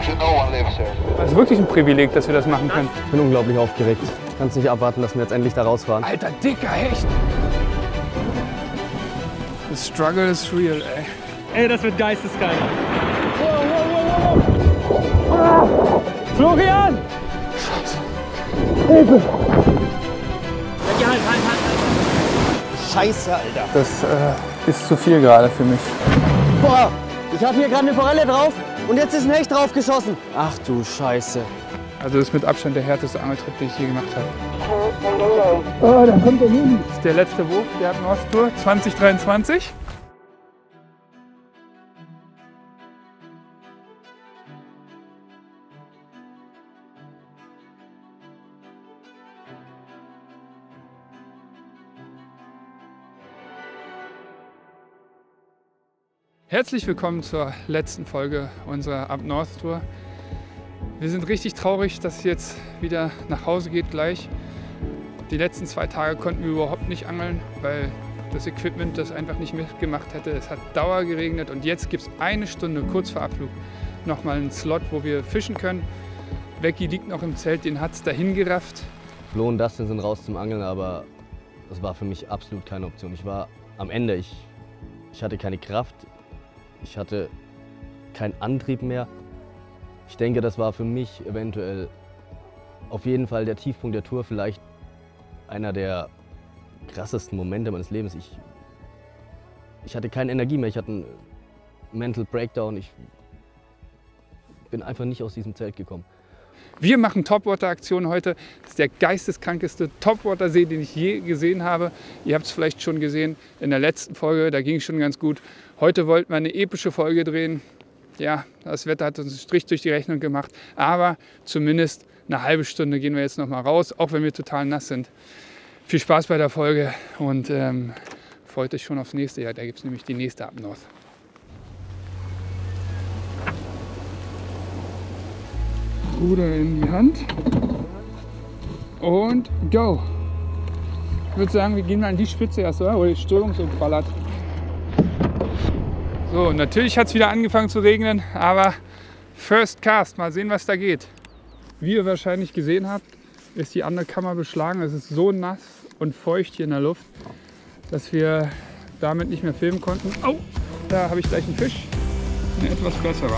Also wirklich ein Privileg, dass wir das machen können. Ich bin unglaublich aufgeregt. Kannst nicht abwarten, dass wir jetzt endlich da rausfahren. Alter, dicker Hecht! The struggle is real, ey. Ey, das wird geisteskalt. Florian! Hilfe! Ja, halt. Scheiße, Alter. Das ist zu viel gerade für mich. Boah, ich habe hier gerade eine Forelle drauf und jetzt ist ein Hecht drauf geschossen. Ach du Scheiße. Also das ist mit Abstand der härteste Angeltrip, den ich je gemacht habe. Oh, da kommt der Juni. Das ist der letzte Wurf der Up North Tour 2023. Herzlich willkommen zur letzten Folge unserer Up North Tour. Wir sind richtig traurig, dass es jetzt wieder nach Hause geht gleich. Die letzten 2 Tage konnten wir überhaupt nicht angeln, weil das Equipment das einfach nicht mitgemacht hätte. Es hat dauergeregnet und jetzt gibt es eine Stunde kurz vor Abflug nochmal einen Slot, wo wir fischen können. Becky liegt noch im Zelt, den hat es dahin gerafft. Flo und Dustin sind raus zum Angeln, aber das war für mich absolut keine Option. Ich war am Ende, ich hatte keine Kraft. Ich hatte keinen Antrieb mehr. Ich denke, das war für mich eventuell auf jeden Fall der Tiefpunkt der Tour, vielleicht einer der krassesten Momente meines Lebens. Ich hatte keine Energie mehr, ich hatte einen Mental Breakdown. Ich bin einfach nicht aus diesem Zelt gekommen. Wir machen Topwater-Aktion heute. Das ist der geisteskrankeste Topwater-See, den ich je gesehen habe. Ihr habt es vielleicht schon gesehen in der letzten Folge, da ging es schon ganz gut. Heute wollten wir eine epische Folge drehen. Ja, das Wetter hat uns einen Strich durch die Rechnung gemacht. Aber zumindest eine halbe Stunde gehen wir jetzt noch mal raus, auch wenn wir total nass sind. Viel Spaß bei der Folge und freut euch schon aufs nächste Jahr. Da gibt es nämlich die nächste Up North. Ruder in die Hand und go! Ich würde sagen, wir gehen mal an die Spitze erst, oder? Wo die Strömung so ballert. So, natürlich hat es wieder angefangen zu regnen, aber First Cast, mal sehen, was da geht. Wie ihr wahrscheinlich gesehen habt, ist die Underkammer beschlagen. Es ist so nass und feucht hier in der Luft, dass wir damit nicht mehr filmen konnten. Oh, da habe ich gleich einen Fisch, ein etwas besserer.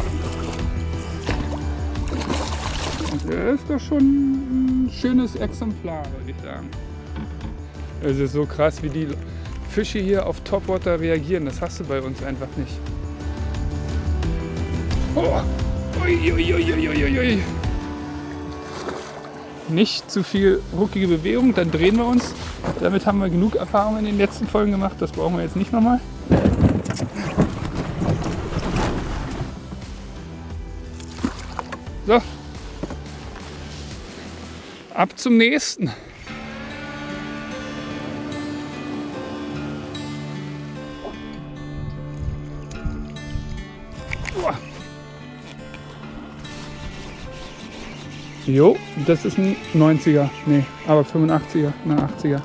Der ist doch schon ein schönes Exemplar, würde ich sagen. Es ist so krass, wie die Fische hier auf Topwater reagieren. Das hast du bei uns einfach nicht. Oh. Ui, ui, ui, ui, ui. Nicht zu viel ruckige Bewegung, dann drehen wir uns. Damit haben wir genug Erfahrung in den letzten Folgen gemacht. Das brauchen wir jetzt nicht nochmal. So. Ab zum nächsten. Jo, das ist ein 90er. Nee, aber 85er, eine 80er.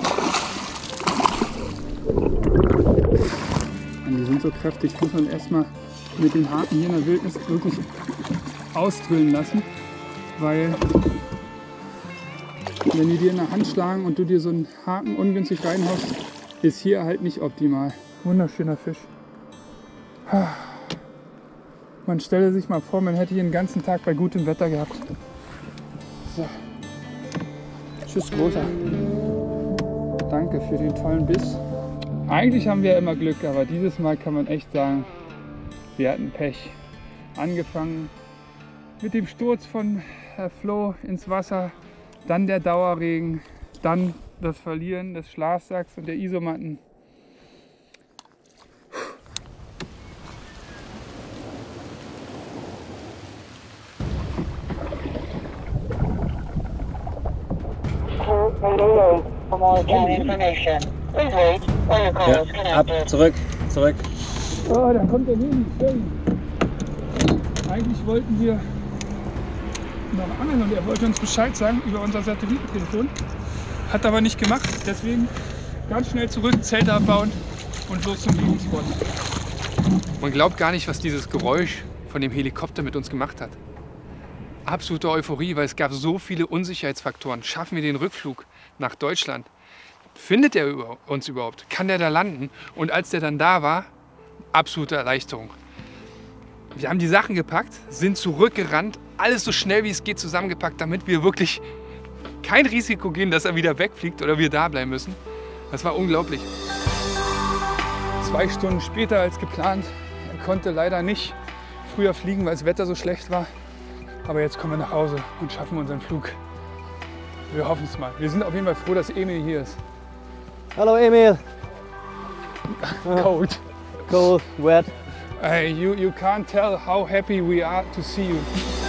Und die sind so kräftig, muss man erstmal mit den Haken hier in der Wildnis wirklich ausdrillen lassen, weil wenn die dir in der Hand schlagen und du dir so einen Haken ungünstig reinhaust, ist hier halt nicht optimal. Wunderschöner Fisch. Man stelle sich mal vor, man hätte hier den ganzen Tag bei gutem Wetter gehabt. So. Tschüss, Großer. Danke für den tollen Biss. Eigentlich haben wir ja immer Glück, aber dieses Mal kann man echt sagen, wir hatten Pech. Angefangen mit dem Sturz von Flo ins Wasser, dann der Dauerregen, dann das Verlieren des Schlafsacks und der Isomatten. Ja, ab, zurück. Oh, da kommt der Neben. Eigentlich wollten wir noch angeln und er wollte uns Bescheid sagen über unser Satellitentelefon. Hat aber nicht gemacht, deswegen ganz schnell zurück, Zelte abbauen und los zum Lieblingsspot. Man glaubt gar nicht, was dieses Geräusch von dem Helikopter mit uns gemacht hat. absolute Euphorie, weil es gab so viele Unsicherheitsfaktoren. Schaffen wir den Rückflug nach Deutschland? Findet er uns überhaupt? Kann der da landen? Und als der dann da war, absolute Erleichterung. Wir haben die Sachen gepackt, sind zurückgerannt, alles so schnell wie es geht zusammengepackt, damit wir wirklich kein Risiko gehen, dass er wieder wegfliegt oder wir da bleiben müssen. Das war unglaublich. 2 Stunden später als geplant. Er konnte leider nicht früher fliegen, weil das Wetter so schlecht war. Aber jetzt kommen wir nach Hause und schaffen unseren Flug. Wir hoffen es mal. Wir sind auf jeden Fall froh, dass Emil hier ist. Hallo Emil. Cold. Cold, wet. You can't tell how happy we are to see you.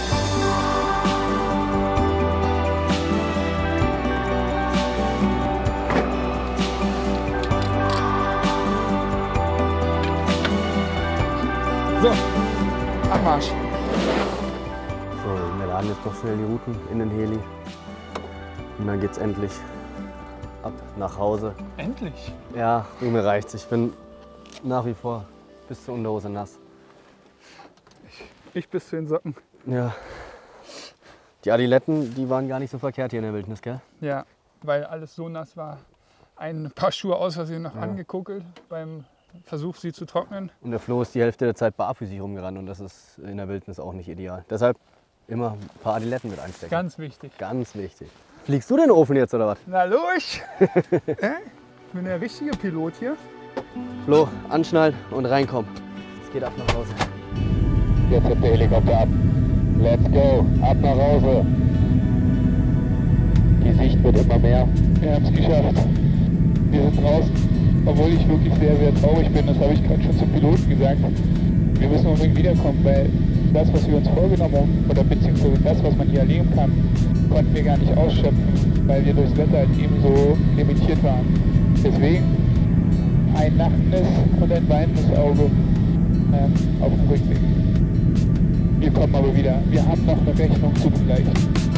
So, Abmarsch. So, wir laden jetzt noch schnell die Routen in den Heli. Und dann geht's endlich ab nach Hause. Endlich? Ja, du, mir reicht's. Ich bin nach wie vor bis zur Unterhose nass. Ich bis zu den Socken. Ja. Die Adiletten, die waren gar nicht so verkehrt hier in der Wildnis, gell? Ja, weil alles so nass war. Ein paar Schuhe aus Versehen noch angekokelt beim Versuch, sie zu trocknen. Und der Flo ist die Hälfte der Zeit barfüßig rumgerannt und das ist in der Wildnis auch nicht ideal. Deshalb immer ein paar Adiletten mit einstecken. Ganz wichtig. Ganz wichtig. Fliegst du den Ofen jetzt oder was? Na los! Ich bin der richtige Pilot hier. Flo, anschnallen und reinkommen. Es geht ab nach Hause. Jetzt hebt der Helikopter ab. Let's go, ab nach Hause. Die Sicht wird immer mehr. Wir haben es geschafft. Wir sind draußen, obwohl ich wirklich sehr, sehr traurig bin. Das habe ich gerade schon zum Piloten gesagt. Wir müssen unbedingt wiederkommen, weil das, was wir uns vorgenommen haben, oder beziehungsweise das, was man hier erleben kann, konnten wir gar nicht ausschöpfen, weil wir durchs Wetter halt eben so limitiert waren. Deswegen ein lachendes und ein weinendes Auge auf dem Rückweg. Wir kommen aber wieder. Wir haben noch eine Rechnung zu begleichen.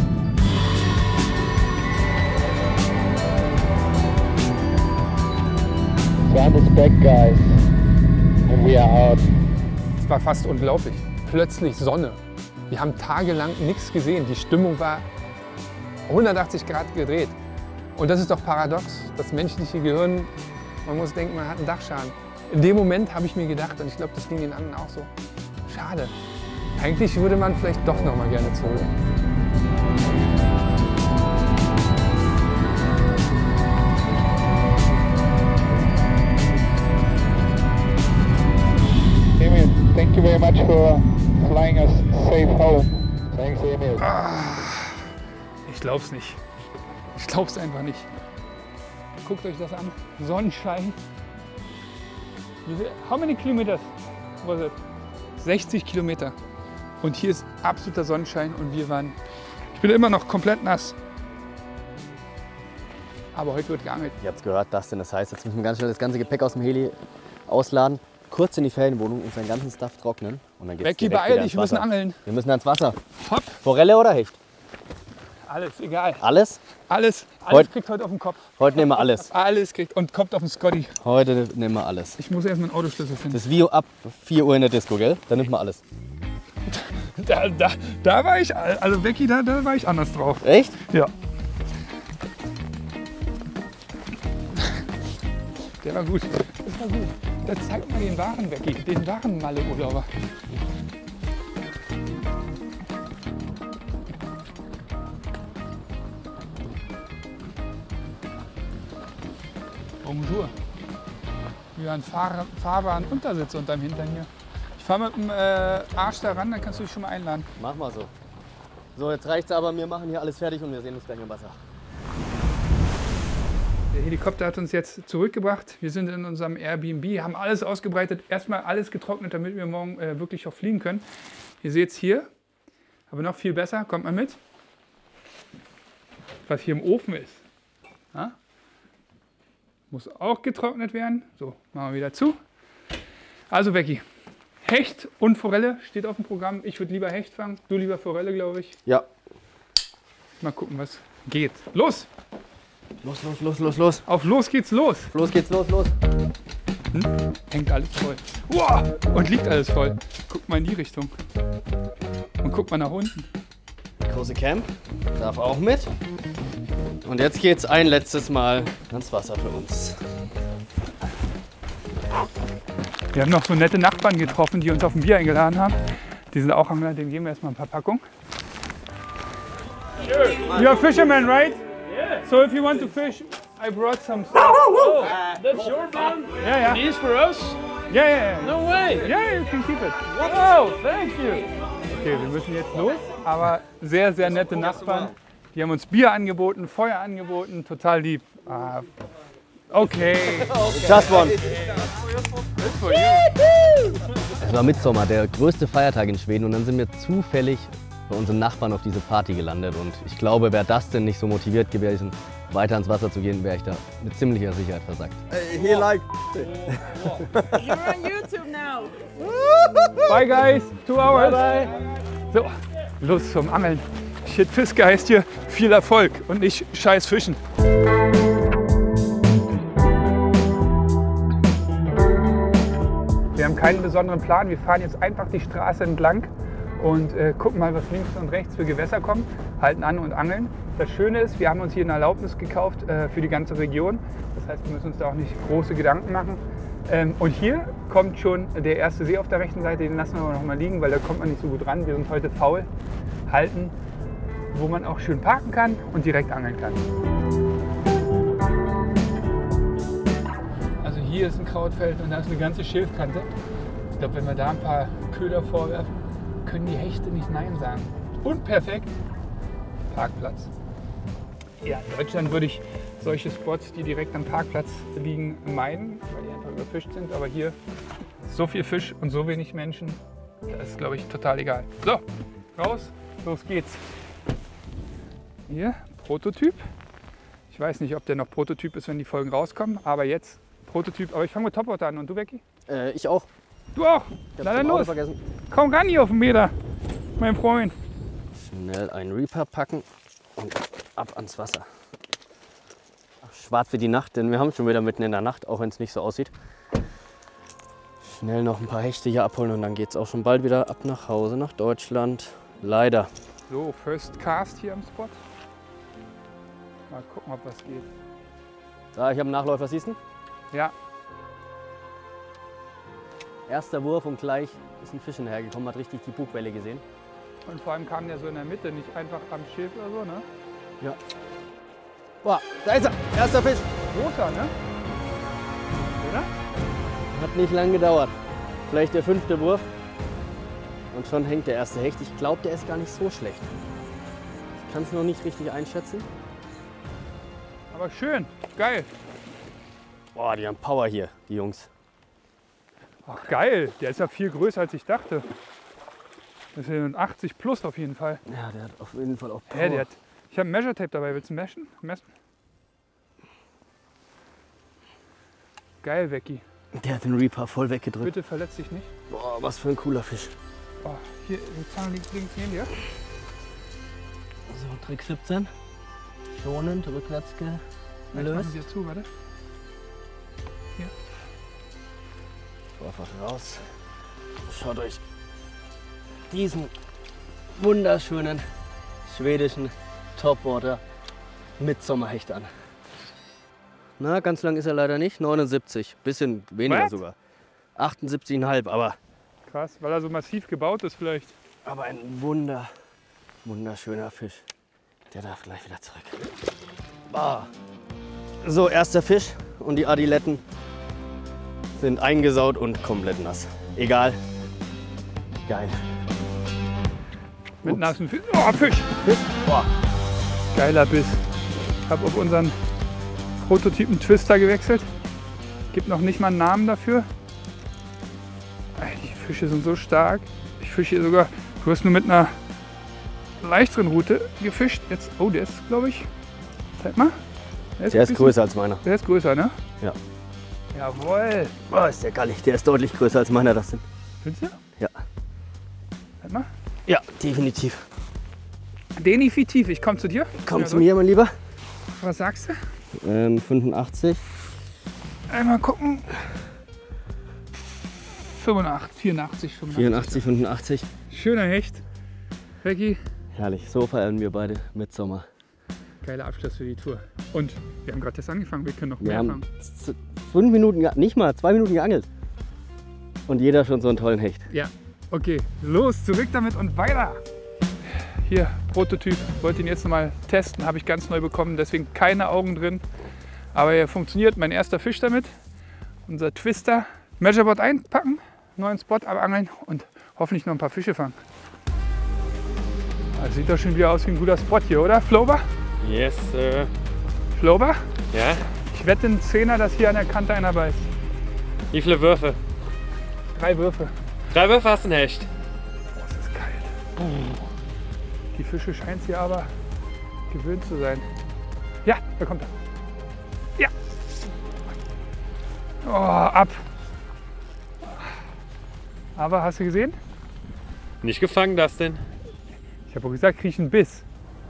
Sun is back, guys. And we are out. Es war fast unglaublich. Plötzlich Sonne. Wir haben tagelang nichts gesehen. Die Stimmung war 180 Grad gedreht. Und das ist doch paradox. Das menschliche Gehirn, man muss denken, man hat einen Dachschaden. In dem Moment habe ich mir gedacht, und ich glaube, das ging den anderen auch so, schade. Eigentlich würde man vielleicht doch noch mal gerne zurück. Emil, thank you very much for flying us safe home. Thanks, Emil. Ich glaub's nicht. Ich glaub's einfach nicht. Guckt euch das an. Sonnenschein. How many kilometers was it? 60 Kilometer. Und hier ist absoluter Sonnenschein und wir waren. Ich bin immer noch komplett nass. Aber heute wird geangelt. Ihr habt es gehört, Dustin. Das heißt, jetzt müssen wir ganz schnell das ganze Gepäck aus dem Heli ausladen, kurz in die Ferienwohnung und seinen ganzen Stuff trocknen. Und dann geht's Becky, direkt beeil wieder dich, ans wir müssen Wasser. angeln. Wir müssen ans Wasser. Hopp, Forelle oder Hecht? alles, egal. Alles? Alles Heute- kriegt heute auf den Kopf. Heute nehmen wir alles. Alles kriegt und kommt auf den Scotty. Heute nehmen wir alles. Ich muss erstmal einen Autoschlüssel finden. Das ist wie ab 4 Uhr in der Disco, gell? Dann nimmt man alles. Da war ich, also Becky, da war ich anders drauf. Echt? Ja. Der war gut. Das war gut. Das zeigt mal den wahren Becky, den wahren Malle-Urlauber. Bonjour. Wir haben fahrbaren Untersitz unterm Hintern hier. Ich fahre mit dem Arsch da ran, dann kannst du dich schon mal einladen. Mach mal so. So, jetzt reicht's aber. Wir machen hier alles fertig und wir sehen uns gleich im Wasser. Der Helikopter hat uns jetzt zurückgebracht. Wir sind in unserem Airbnb, haben alles ausgebreitet, erstmal alles getrocknet, damit wir morgen wirklich auch fliegen können. Ihr seht es hier, aber noch viel besser, kommt mal mit, was hier im Ofen ist. Ja? Muss auch getrocknet werden. So, machen wir wieder zu. Also Becky, Hecht und Forelle steht auf dem Programm. Ich würde lieber Hecht fangen, du lieber Forelle, glaube ich. Ja. Mal gucken, was geht. Los! Los, los, los, los, los. Auf los geht's los! Los geht's, los, los. Hängt alles voll. Wow! Und liegt alles voll. Guck mal in die Richtung. Und guck mal nach unten. große Cam darf auch mit. Und jetzt geht's ein letztes Mal ans Wasser für uns. Wir haben noch so nette Nachbarn getroffen, die uns auf ein Bier eingeladen haben. Die sind auch Angler, dem geben wir erstmal ein paar Packungen. You're a fisherman, right? Yeah. So if you want to fish, I brought some stuff. That's your man? Yeah, yeah. These for us? Yeah, yeah, yeah. No way! Yeah, you can keep it. Oh, thank you. Okay, wir müssen jetzt los, aber sehr, sehr nette Nachbarn. Die haben uns Bier angeboten, Feuer angeboten, total lieb. Ah, okay. Just one. Es war Mittsommer, der größte Feiertag in Schweden, und dann sind wir zufällig bei unseren Nachbarn auf diese Party gelandet. Und ich glaube, wäre das denn nicht so motiviert gewesen, weiter ans Wasser zu gehen, wäre ich da mit ziemlicher Sicherheit versackt. He like. You're on YouTube now. Bye guys, 2 hours. Bye, bye. So, los zum Angeln. Shit Fiske heißt hier viel Erfolg und nicht scheiß Fischen. Wir haben keinen besonderen Plan. Wir fahren jetzt einfach die Straße entlang und gucken mal, was links und rechts für Gewässer kommen, halten an und angeln. Das Schöne ist, wir haben uns hier eine Erlaubnis gekauft für die ganze Region. Das heißt, wir müssen uns da auch nicht große Gedanken machen. Und hier kommt schon der erste See auf der rechten Seite. Den lassen wir aber noch mal liegen, weil da kommt man nicht so gut ran. Wir sind heute faul. Halten, wo man auch schön parken kann und direkt angeln kann. Also hier ist ein Krautfeld und da ist eine ganze Schilfkante. Ich glaube, wenn wir da ein paar Köder vorwerfen, können die Hechte nicht Nein sagen. Und perfekt, Parkplatz. Ja, in Deutschland würde ich solche Spots, die direkt am Parkplatz liegen, meiden, weil die einfach überfischt sind. Aber hier so viel Fisch und so wenig Menschen, das ist, glaube ich, total egal. So, raus, los geht's. Hier, Prototyp. Ich weiß nicht, ob der noch Prototyp ist, wenn die Folgen rauskommen, aber jetzt Prototyp. Aber ich fange mit Topwater an und du, Becky? Ich auch. Du auch? Ich Na hab's dann im Auto los. vergessen. Komm ran hier auf den Meter, mein Freund. Schnell einen Reaper packen und ab ans Wasser. Schwarz wie die Nacht, denn wir haben schon wieder mitten in der Nacht, auch wenn es nicht so aussieht. Schnell noch ein paar Hechte hier abholen und dann geht es auch schon bald wieder ab nach Hause, nach Deutschland. Leider. So, First Cast hier am Spot. Mal gucken, ob was geht. So, ich habe einen Nachläufer, siehst du? Ja, Erster Wurf und gleich ist ein Fisch hinterhergekommen, hat richtig die Bugwelle gesehen. und vor allem kam der so in der Mitte, nicht einfach am Schiff oder so, ne? Ja. Boah, da ist er, erster Fisch. Großer, ne? Oder? Hat nicht lang gedauert. Vielleicht der 5. Wurf. Und schon hängt der erste Hecht. Ich glaube, der ist gar nicht so schlecht. Ich kann es noch nicht richtig einschätzen. Aber schön, geil. Boah, die haben Power hier, die Jungs. Ach geil, der ist ja viel größer als ich dachte. Das ist ja ein 80 plus auf jeden Fall. Ja, der hat auf jeden Fall auch Power. Hä, der hat, ich habe ein Measure Tape dabei, willst du messen? Geil, Becky. Der hat den Reaper voll weggedrückt. Bitte verletz dich nicht. Boah, was für ein cooler Fisch. Oh, hier, die Zange liegt links neben dir. So, Trick 17. Schonend, rückwärts Jetzt machen gelöst. wir zu, warte. Einfach raus. Schaut euch diesen wunderschönen schwedischen Topwater Mittsommerhecht an. Na, ganz lang ist er leider nicht. 79, bisschen weniger What? sogar. 78,5, Krass, weil er so massiv gebaut ist vielleicht. aber ein wunderschöner Fisch. Der darf gleich wieder zurück. Ah. So, erster Fisch und die Adiletten sind eingesaut und komplett nass. Egal. Geil. Mit nassen Fisch. Oh, Fisch! Boah. Geiler Biss. Ich habe auf unseren Prototypen Twister gewechselt. Gibt noch nicht mal einen Namen dafür. Die Fische sind so stark. Ich fische hier sogar. Du hast nur mit einer leichteren Route gefischt. Jetzt, oh, der ist, glaube ich. Zeig mal. Der ein ist bisschen- größer als meiner. Der ist größer, ne? Ja. Jawohl. Oh, ist der gallig. Der ist deutlich größer als meiner. Das sind. Findest du? Ja. Zeig mal. Ja, definitiv. Definitiv. Ich komme zu dir. Komm Ja, zu mir, mein Lieber. Was sagst du? 85. Einmal gucken. 85, 84, 85. 84, 85. Schöner Hecht. Becky, Herrlich, so feiern wir beide Mitsommer. Geiler Abschluss für die Tour. Und wir haben gerade erst angefangen, wir können noch Wir mehr haben fangen. 5 Minuten, nicht mal 2 Minuten geangelt. Und jeder schon so einen tollen Hecht. Ja, okay, los, zurück damit und weiter. Hier, Prototyp, wollte ihn jetzt nochmal testen, habe ich ganz neu bekommen, deswegen keine Augen drin. Aber er funktioniert, mein erster Fisch damit. Unser Twister. Measureboard einpacken, neuen Spot abangeln und hoffentlich noch ein paar Fische fangen. Das sieht doch schon wieder aus wie ein guter Spot hier, oder? Flober? Yes, sir. Flober? Ja? Ich wette einen Zehner, dass hier an der Kante einer beißt. Wie viele Würfe? 3 Würfe. 3 Würfe hast du ein Hecht. Oh, das ist kalt. Die Fische scheinen es hier aber gewöhnt zu sein. Ja, da kommt er. Ja. Oh, ab. Aber hast du gesehen? Nicht gefangen, das denn? Ich habe gesagt, krieg einen Biss.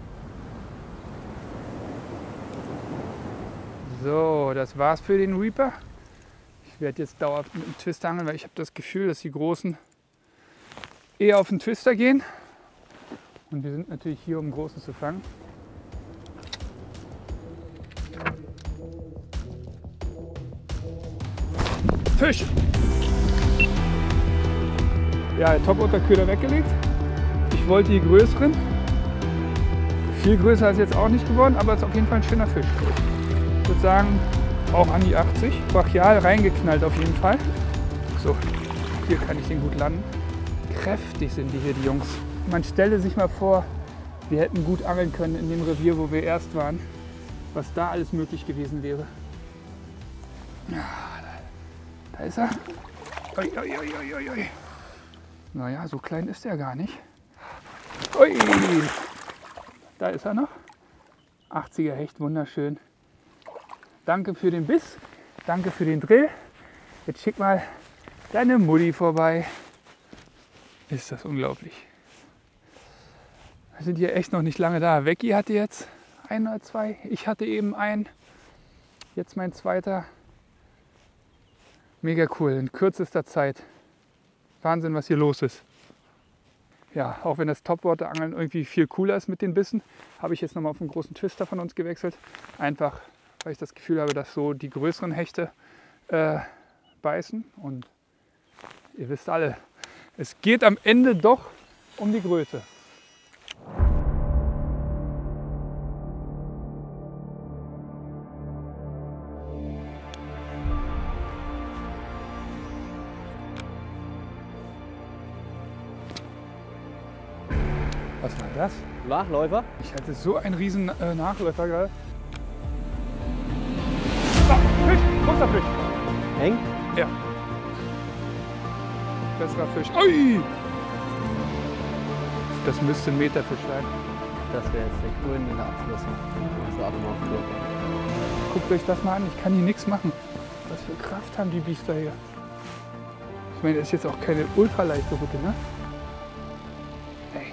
So, das war's für den Reaper. Ich werde jetzt dauerhaft mit dem Twister angeln, weil ich habe das Gefühl, dass die Großen eher auf den Twister gehen. Und wir sind natürlich hier, um einen Großen zu fangen. Fisch! Ja, der Top-Unterköder weggelegt. Ich wollte die größeren. Viel größer ist jetzt auch nicht geworden, aber es ist auf jeden Fall ein schöner Fisch. Ich würde sagen, auch an die 80. Brachial reingeknallt auf jeden Fall. So, hier kann ich den gut landen. Kräftig sind die hier, die Jungs. Man stelle sich mal vor, wir hätten gut angeln können in dem Revier, wo wir erst waren. Was da alles möglich gewesen wäre. Ja, da ist er. Ui, ui, ui, ui, ui. Naja, so klein ist er gar nicht. Ui. Da ist er noch. 80er Hecht, wunderschön. Danke für den Biss, danke für den Drill. Jetzt schick mal deine Mutti vorbei. Ist das unglaublich. Wir sind hier echt noch nicht lange da. Vecchi hatte jetzt 1 oder 2. Ich hatte eben einen. Jetzt mein zweiter. Mega cool, in kürzester Zeit. Wahnsinn, was hier los ist. Ja, auch wenn das Topwater-Angeln irgendwie viel cooler ist mit den Bissen, habe ich jetzt nochmal auf einen großen Twister von uns gewechselt. Einfach, weil ich das Gefühl habe, dass so die größeren Hechte beißen. Und ihr wisst alle, es geht am Ende doch um die Größe. Was war das? Nachläufer? Ich hatte so einen riesen Nachläufer gerade. Ah, Fisch! Großer Fisch! Eng? Ja. Besserer Fisch. Ui! Das müsste ein Meterfisch sein. Das wäre jetzt der krönende Abschluss. Das war aber noch Flug. Guckt euch das mal an, ich kann hier nichts machen. Was für Kraft haben die Biester hier. Ich meine, das ist jetzt auch keine ultraleichte Route, ne? Hey.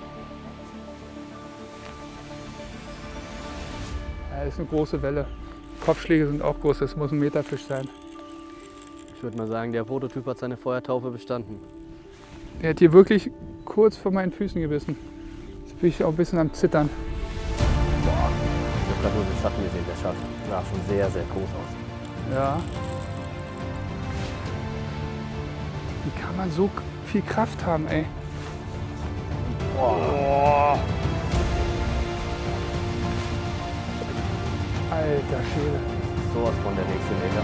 Ja, das ist eine große Welle. Kopfschläge sind auch groß, das muss ein Meterfisch sein. Ich würde mal sagen, der Prototyp hat seine Feuertaufe bestanden. Der hat hier wirklich kurz vor meinen Füßen gebissen. Jetzt bin ich auch ein bisschen am Zittern. Ich habe gerade nur den Schatten gesehen, der Schatten sah schon sehr, sehr groß aus. Ja. Wie kann man so viel Kraft haben, ey? Boah. Alter Schwede. Sowas von der nächste Meter.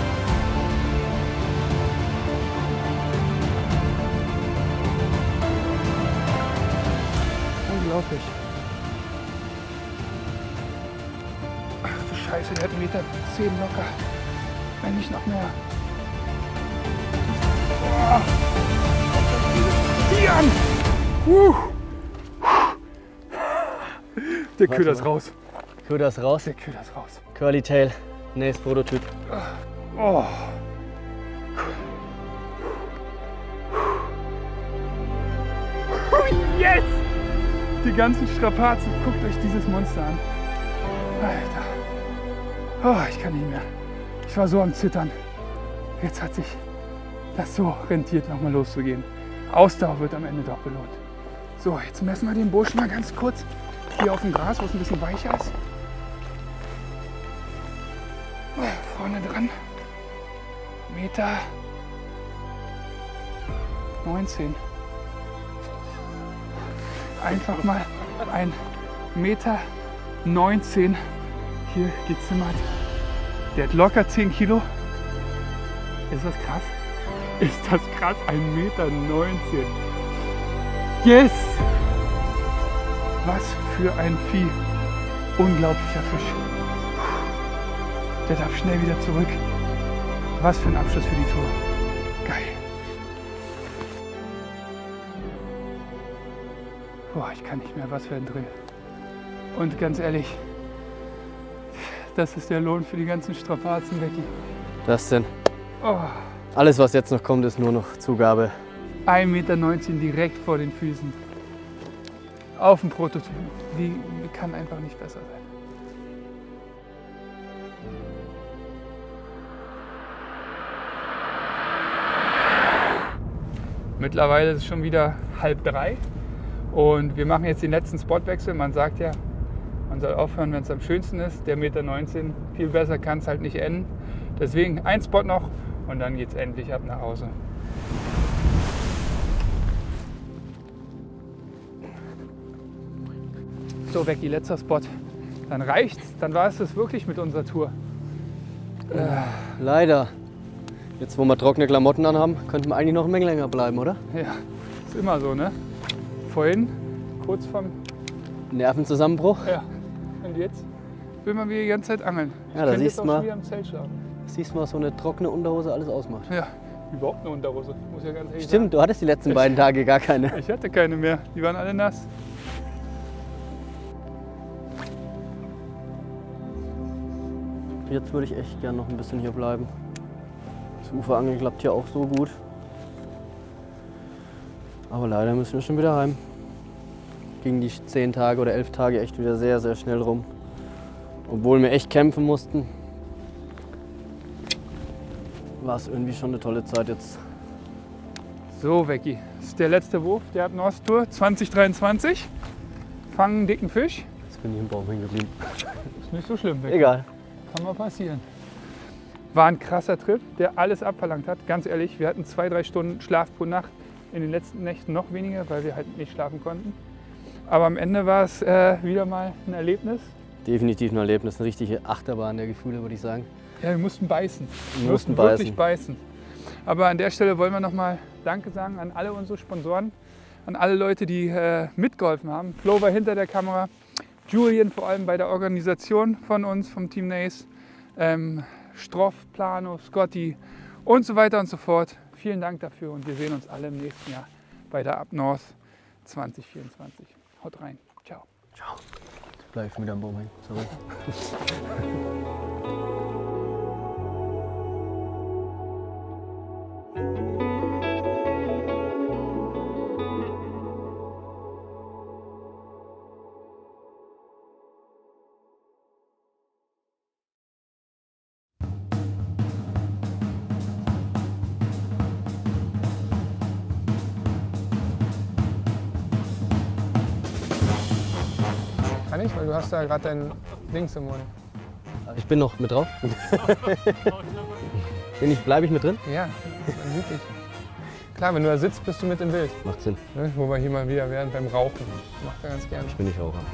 Unglaublich. Ach du Scheiße, der hat 1,10 Meter locker. Wenn nicht noch mehr. Boah. Die an! Der Köder ist raus. Köder ist raus. Der Köder ist raus. Curly Tail, nächstes Prototyp. Oh. Yes! Die ganzen Strapazen. Guckt euch dieses Monster an. Alter. Oh, ich kann nicht mehr. Ich war so am Zittern. Jetzt hat sich das so rentiert, nochmal loszugehen. Ausdauer wird am Ende doch belohnt. So, jetzt messen wir den Burschen mal ganz kurz hier auf dem Gras, wo es ein bisschen weicher ist. Vorne dran. Meter 19. Einfach mal 1,19 Meter hier gezimmert. Der hat locker 10 Kilo. Ist das krass? Ist das krass? 1,19 Meter. Yes! Was für ein Vieh. Unglaublicher Fisch. Der darf schnell wieder zurück. Was für ein Abschluss für die Tour. Geil. Boah, ich kann nicht mehr. Was für ein Drill. Und ganz ehrlich, das ist der Lohn für die ganzen Strapazen, Becky. Das denn? Oh, Alles, was jetzt noch kommt, ist nur noch Zugabe. 1,19 Meter direkt vor den Füßen. Auf dem Prototypen. Die kann einfach nicht besser sein. Mittlerweile ist es schon wieder 2:30 und wir machen jetzt den letzten Spotwechsel. Man sagt ja, man soll aufhören, wenn es am schönsten ist. Der 1,19 Meter, viel besser kann es halt nicht enden. Deswegen ein Spot noch und dann geht es endlich ab nach Hause. So, Becky, letzter Spot. Dann reicht's, dann war es das wirklich mit unserer Tour. Leider. Jetzt, wo wir trockene Klamotten anhaben, könnten wir eigentlich noch eine Menge länger bleiben, oder? Ja, ist immer so, ne? Vorhin, kurz vorm, Nervenzusammenbruch. ja. Und jetzt will man wieder die ganze Zeit angeln. Ja, da könnte siehst jetzt du auch mal. schon wieder im Zelt schlafen. Siehst du mal, was so eine trockene Unterhose alles ausmacht. Ja, überhaupt eine Unterhose, muss ja ganz ehrlich Stimmt, du hattest die letzten beiden Tage gar keine. sagen. Ich hatte keine mehr, die waren alle nass. Jetzt würde ich echt gern noch ein bisschen hier bleiben. Das Uferangeln klappt hier auch so gut. Aber leider müssen wir schon wieder heim. Ging die 10 Tage oder 11 Tage echt wieder sehr, sehr schnell rum. Obwohl wir echt kämpfen mussten, war es irgendwie schon eine tolle Zeit jetzt. So, Becky, das ist der letzte Wurf der Up North Tour 2023. Fangen einen dicken Fisch. Jetzt bin ich im Baum hängen geblieben. Ist nicht so schlimm, Becky. Egal. Kann mal passieren. War ein krasser Trip, der alles abverlangt hat. Ganz ehrlich, wir hatten 2-3 Stunden Schlaf pro Nacht. In den letzten Nächten noch weniger, weil wir halt nicht schlafen konnten. Aber am Ende war es wieder mal ein Erlebnis. Definitiv ein Erlebnis, eine richtige Achterbahn der Gefühle, würde ich sagen. Ja, wir mussten beißen. Wir mussten wirklich beißen. Aber an der Stelle wollen wir nochmal Danke sagen an alle unsere Sponsoren, an alle Leute, die mitgeholfen haben. Flo war hinter der Kamera, Julian vor allem bei der Organisation von uns, vom Team Nace, Stroff, Plano, Scotty und so weiter und so fort. Vielen Dank dafür und wir sehen uns alle im nächsten Jahr bei der Up North 2024. Haut rein. Ciao. Ciao. Jetzt bleib ich wieder am Baum hängen. Sorry. Kann ich, weil du hast da gerade dein Dings im Mund. Ich bin noch mit drauf. Bleibe ich mit drin? Ja, man sieht dich. Klar, wenn du da sitzt, bist du mit im Bild. Macht Sinn. Ne? Wo wir hier mal wieder wären beim Rauchen. Macht er ganz gerne. Ich bin nicht Raucher.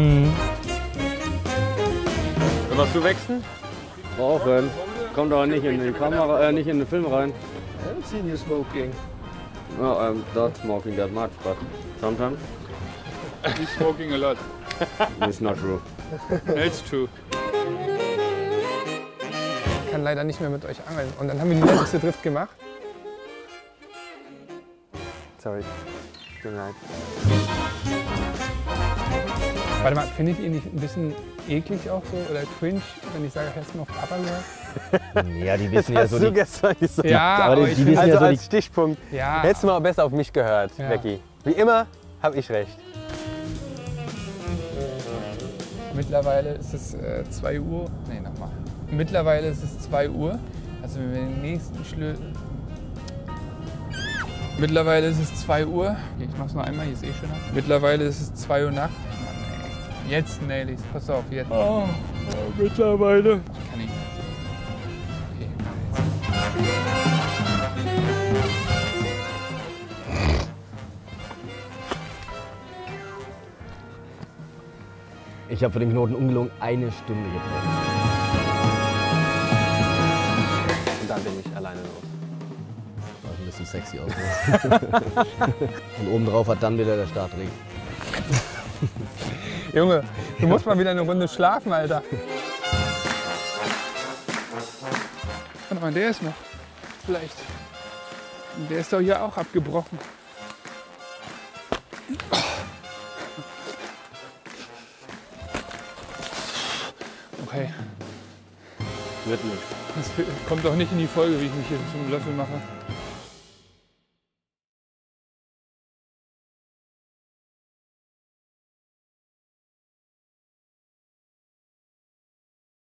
Was du wechseln? Rauchen. Kommt aber nicht in die Kamera, nicht in den Film rein. I haven't seen you smoking. No, I'm not smoking that much, but sometimes He's smoking a lot. it's not true. It's true. Ich kann leider nicht mehr mit euch angeln. Und dann haben wir die letzte Drift gemacht. Sorry. Good night. Warte mal, findet ihr nicht ein bisschen eklig auch so oder cringe, wenn ich sage, hast du mal auf Papa gehört? Ja, die wissen ja Hast so du die... gestern gesagt? Ja, aber aber die ich wissen finde, ja Also so als Stichpunkt. ja, Hättest du mal besser auf mich gehört, Ja. Becky. Wie immer habe ich recht. mittlerweile ist es 2 Uhr. Nee, nochmal. Mittlerweile ist es 2 Uhr. Also wenn wir den nächsten Mittlerweile ist es 2 Uhr. Okay, ich mach's noch einmal, hier ist eh schöner. Mittlerweile ist es 2 Uhr nachts. Mann, ey. Jetzt nail ich's. Pass auf, jetzt. Oh, mittlerweile. Ich kann nicht. Okay. Ich habe für den Knoten ungelogen 1 Stunde gebraucht. Und dann bin ich alleine los. Sah ein bisschen sexy aus. Ne? Und obendrauf hat dann wieder der Startregen. Junge, du musst mal wieder eine Runde schlafen, Alter. Warte mal, der ist noch. Vielleicht. Der ist doch hier auch abgebrochen. Okay. Wird nicht. Das kommt doch nicht in die Folge, wie ich mich hier zum Löffel mache.